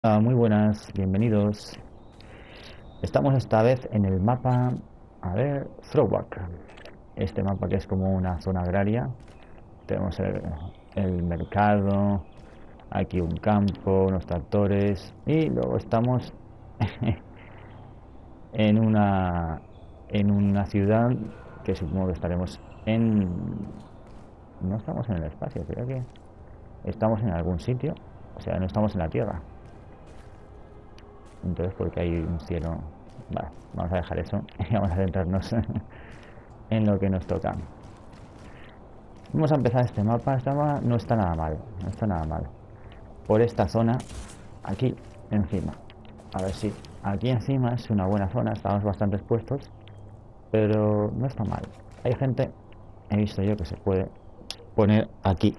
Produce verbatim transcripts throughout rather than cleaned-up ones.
Ah, muy buenas, bienvenidos. Estamos esta vez en el mapa, a ver, Throwback. Este mapa que es como una zona agraria. Tenemos el, el mercado, aquí un campo, unos tractores y luego estamos en una en una ciudad que supongo que estaremos en. No estamos en el espacio, creo que estamos en algún sitio, o sea, no estamos en la Tierra. Entonces, porque hay un cielo. Vale, vamos a dejar eso y vamos a centrarnos en lo que nos toca. Vamos a empezar este mapa. Este mapa no está nada mal, no está nada mal. Por esta zona, aquí encima. A ver si aquí encima es una buena zona. Estamos bastante expuestos, pero no está mal. Hay gente, he visto yo, que se puede poner aquí,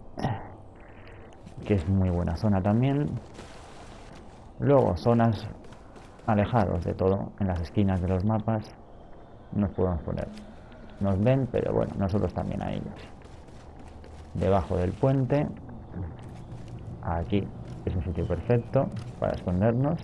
que es muy buena zona también. Luego, zonas alejados de todo, en las esquinas de los mapas, nos podemos poner. Nos ven, pero bueno, nosotros también a ellos. Debajo del puente, aquí es un sitio perfecto para escondernos.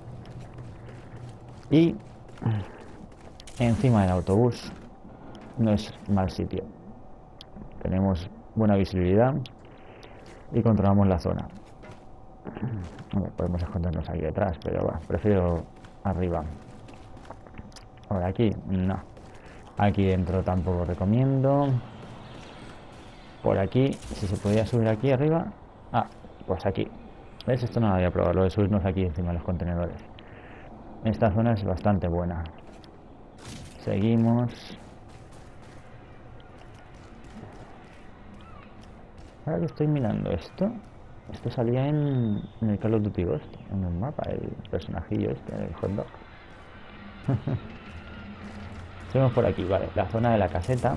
Y encima del autobús no es mal sitio. Tenemos buena visibilidad y controlamos la zona. Bueno, podemos escondernos aquí detrás, pero bueno, prefiero arriba. Ahora aquí, no. Aquí dentro tampoco recomiendo. Por aquí, si se podía subir aquí arriba. Ah, pues aquí. ¿Ves? Esto no lo había probado, lo de subirnos aquí encima de los contenedores. Esta zona es bastante buena. Seguimos. Ahora que estoy mirando esto, esto salía en, en el Call of Duty Ghost, en el mapa, el personajillo este, el hot dog. Seguimos por aquí, vale, la zona de la caseta.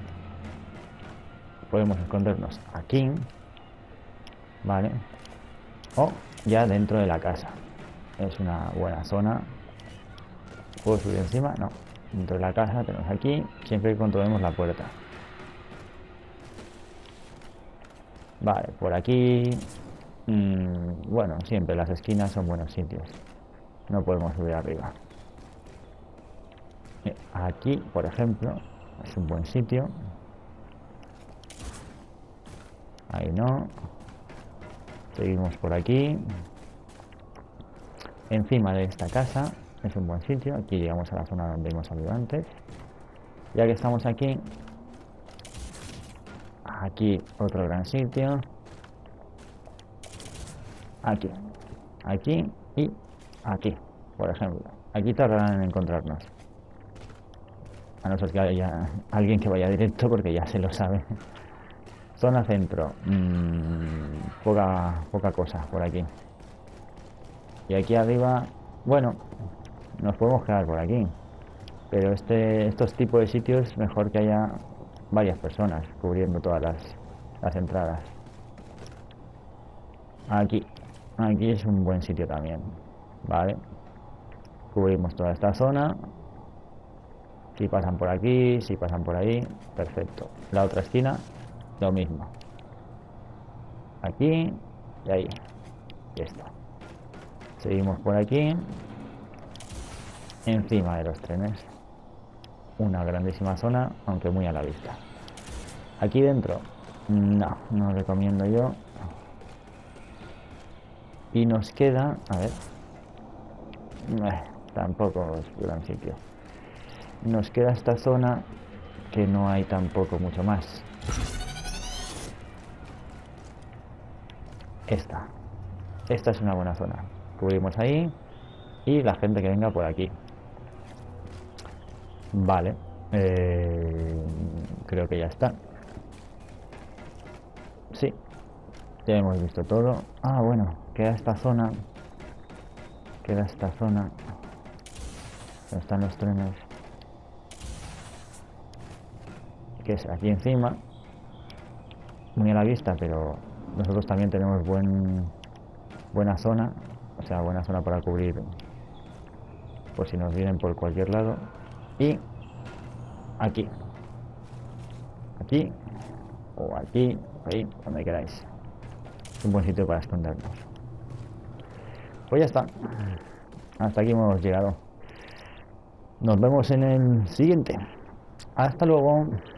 Podemos escondernos aquí, vale, o ya dentro de la casa. Es una buena zona. ¿Puedo subir encima? No. Dentro de la casa tenemos aquí, siempre que controlemos la puerta. Vale, por aquí. Mmm, bueno, siempre las esquinas son buenos sitios. No podemos subir arriba. Aquí, por ejemplo, es un buen sitio. Ahí no. Seguimos por aquí. Encima de esta casa es un buen sitio. Aquí llegamos a la zona donde hemos salido antes. Ya que estamos aquí, aquí otro gran sitio. Aquí, aquí y aquí, por ejemplo. Aquí tardarán en encontrarnos. A no ser que haya alguien que vaya directo, porque ya se lo sabe. Zona centro. Mmm, poca, poca cosa por aquí. Y aquí arriba, bueno, nos podemos quedar por aquí. Pero este, estos tipos de sitios, mejor que haya varias personas cubriendo todas las, las entradas. Aquí. Aquí es un buen sitio también. Vale. Cubrimos toda esta zona. Si pasan por aquí, si pasan por ahí, perfecto. La otra esquina, lo mismo. Aquí y ahí. Y esto. Seguimos por aquí. Encima de los trenes. Una grandísima zona, aunque muy a la vista. Aquí dentro, no, no recomiendo yo. Y nos queda, a ver, eh, tampoco es gran sitio. Nos queda esta zona que no hay tampoco mucho más. Esta. Esta es una buena zona. Cubrimos ahí y la gente que venga por aquí. Vale. Eh, creo que ya está. Sí. Ya hemos visto todo. Ah, bueno. Queda esta zona. Queda esta zona. Donde están los trenes. Que es aquí encima. Muy a la vista, pero nosotros también tenemos buen buena zona. O sea, buena zona para cubrir. Por si nos vienen por cualquier lado. Y aquí. Aquí. O aquí. Ahí, donde queráis. Es un buen sitio para escondernos. Pues ya está. Hasta aquí hemos llegado. Nos vemos en el siguiente. Hasta luego.